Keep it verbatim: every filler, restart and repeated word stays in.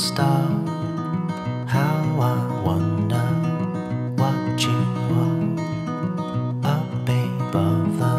star. How I wonder what you are up above the